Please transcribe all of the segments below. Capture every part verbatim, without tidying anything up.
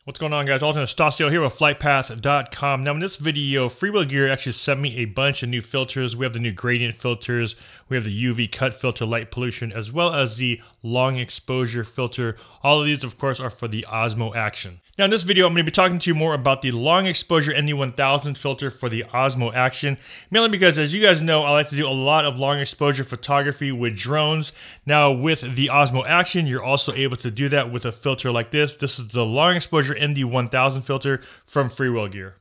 What's going on, guys? Alton Estacio here with flight path dot com. Now in this video, Freewheel Gear actually sent me a bunch of new filters. We have the new gradient filters, we have the U V cut filter, light pollution, as well as the long exposure filter. All of these, of course, are for the Osmo Action. Now in this video, I'm going to be talking to you more about the long exposure N D one thousand filter for the Osmo Action, mainly because, as you guys know, I like to do a lot of long exposure photography with drones. Now with the Osmo Action, you're also able to do that with a filter like this. This is the long exposure N D one thousand filter from Freewheel Gear.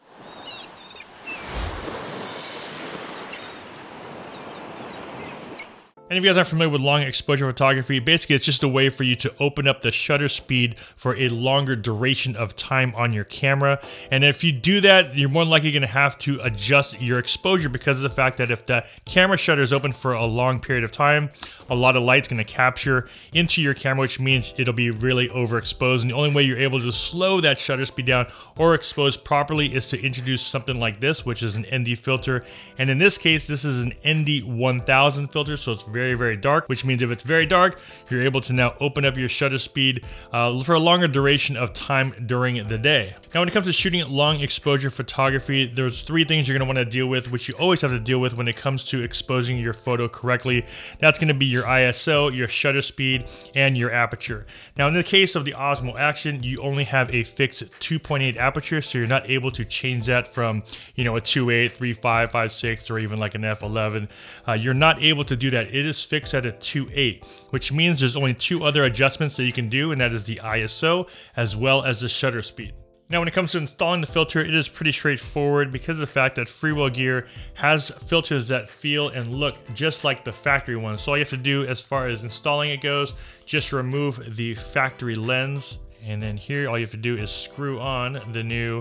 And if you guys aren't familiar with long exposure photography, basically it's just a way for you to open up the shutter speed for a longer duration of time on your camera. And if you do that, you're more likely going to have to adjust your exposure because of the fact that if the camera shutter is open for a long period of time, a lot of light's going to capture into your camera, which means it'll be really overexposed. And the only way you're able to slow that shutter speed down or expose properly is to introduce something like this, which is an N D filter. And in this case, this is an N D one thousand filter, so it's very very very dark, which means if it's very dark, you're able to now open up your shutter speed uh, for a longer duration of time during the day. Now when it comes to shooting long exposure photography, there's three things you're going to want to deal with, which you always have to deal with when it comes to exposing your photo correctly. That's going to be your I S O, your shutter speed, and your aperture. Now in the case of the Osmo Action, you only have a fixed two point eight aperture, so you're not able to change that from, you know, a two point eight, three point five, five point six, or even like an f eleven. Uh, you're not able to do that. It is fixed at a two point eight, which means there's only two other adjustments that you can do, and that is the I S O as well as the shutter speed. Now when it comes to installing the filter, it is pretty straightforward because of the fact that Freewheel Gear has filters that feel and look just like the factory ones. So all you have to do as far as installing it goes, just remove the factory lens, and then here all you have to do is screw on the new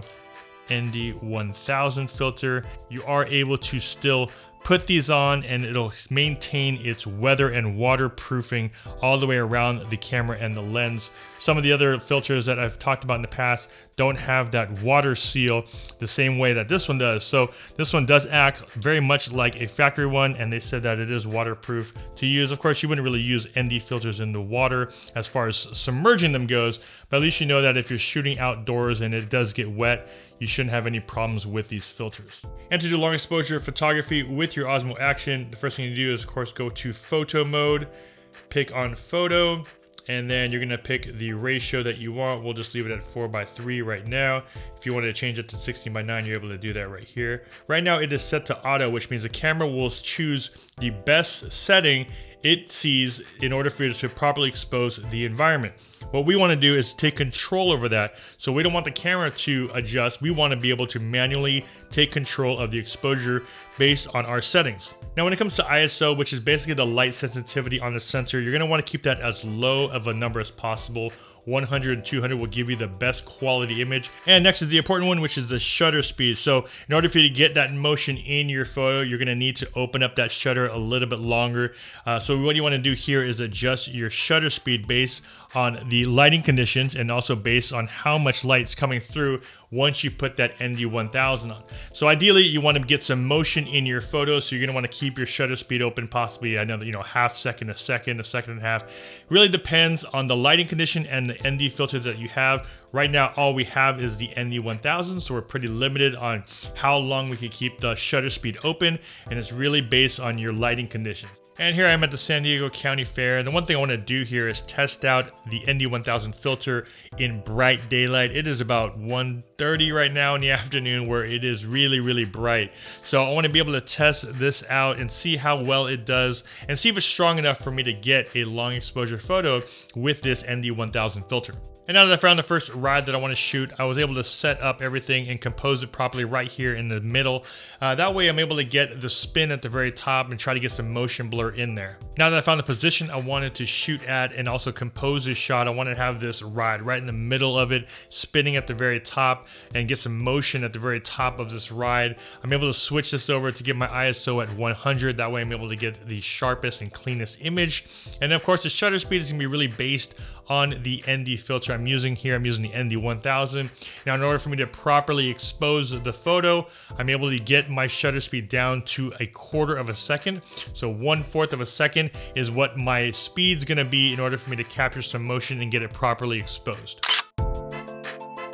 N D one thousand filter. You are able to still put these on and it'll maintain its weather and waterproofing all the way around the camera and the lens. Some of the other filters that I've talked about in the past don't have that water seal the same way that this one does. So this one does act very much like a factory one, and they said that it is waterproof to use. Of course, you wouldn't really use N D filters in the water as far as submerging them goes, but at least you know that if you're shooting outdoors and it does get wet, you shouldn't have any problems with these filters. And to do long exposure photography with your Osmo Action, the first thing you do is, of course, go to photo mode, pick on photo, and then you're gonna pick the ratio that you want. We'll just leave it at four by three right now. If you wanted to change it to sixteen by nine, you're able to do that right here. Right now it is set to auto, which means the camera will choose the best setting it sees in order for you to properly expose the environment. What we want to do is take control over that. So we don't want the camera to adjust. We want to be able to manually take control of the exposure based on our settings. Now when it comes to I S O, which is basically the light sensitivity on the sensor, you're going to want to keep that as low of a number as possible. one hundred and two hundred will give you the best quality image. And next is the important one, which is the shutter speed. So in order for you to get that motion in your photo, you're gonna need to open up that shutter a little bit longer. Uh, so what you wanna do here is adjust your shutter speed based on the lighting conditions and also based on how much light's coming through once you put that N D one thousand on. So ideally you want to get some motion in your photo, so you're going to want to keep your shutter speed open, possibly another, you know, half second, a second, a second and a half. Really depends on the lighting condition and the N D filter that you have. Right now all we have is the N D one thousand, so we're pretty limited on how long we can keep the shutter speed open, and it's really based on your lighting condition. And here I am at the San Diego County Fair, and the one thing I want to do here is test out the N D one thousand filter in bright daylight. It is about one thirty right now in the afternoon, where it is really really bright. So I want to be able to test this out and see how well it does, and see if it's strong enough for me to get a long exposure photo with this N D one thousand filter. And now that I found the first ride that I want to shoot, I was able to set up everything and compose it properly right here in the middle. Uh, that way I'm able to get the spin at the very top and try to get some motion blur in there. Now that I found the position I wanted to shoot at and also compose this shot, I want to have this ride right in the middle of it, spinning at the very top, and get some motion at the very top of this ride. I'm able to switch this over to get my I S O at one hundred. That way I'm able to get the sharpest and cleanest image. And of course the shutter speed is going to be really based on the N D filter I'm using here. I'm using the N D one thousand. Now in order for me to properly expose the photo, I'm able to get my shutter speed down to a quarter of a second. So one fourth of a second is what my speed's gonna be in order for me to capture some motion and get it properly exposed.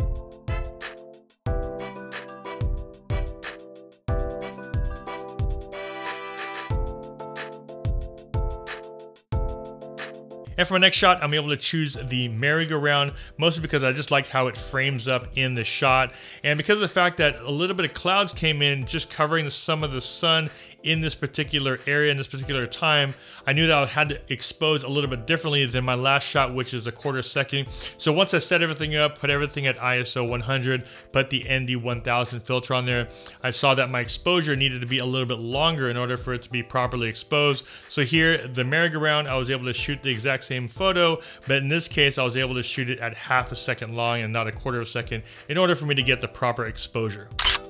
And for my next shot, I'm able to choose the merry-go-round, mostly because I just liked how it frames up in the shot. And because of the fact that a little bit of clouds came in, just covering some of the sun in this particular area, in this particular time, I knew that I had to expose a little bit differently than my last shot, which is a quarter second. So once I set everything up, put everything at I S O one hundred, put the N D one thousand filter on there, I saw that my exposure needed to be a little bit longer in order for it to be properly exposed. So here, the merry-go-round, I was able to shoot the exact same photo, but in this case, I was able to shoot it at half a second long and not a quarter of a second in order for me to get the proper exposure.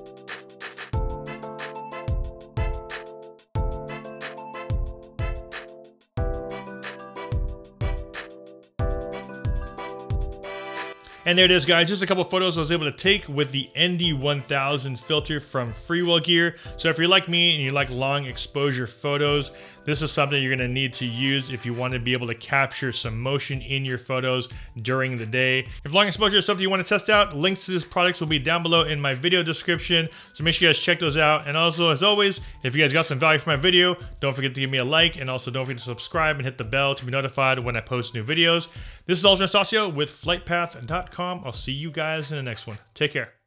And there it is, guys, just a couple photos I was able to take with the N D one thousand filter from Freewell Gear. So if you're like me and you like long exposure photos, this is something you're gonna need to use if you want to be able to capture some motion in your photos during the day. If long exposure is something you want to test out, links to this products will be down below in my video description. So make sure you guys check those out. And also, as always, if you guys got some value from my video, don't forget to give me a like, and also don't forget to subscribe and hit the bell to be notified when I post new videos. This is Alger Anastacio with flight path dot com. I'll see you guys in the next one. Take care.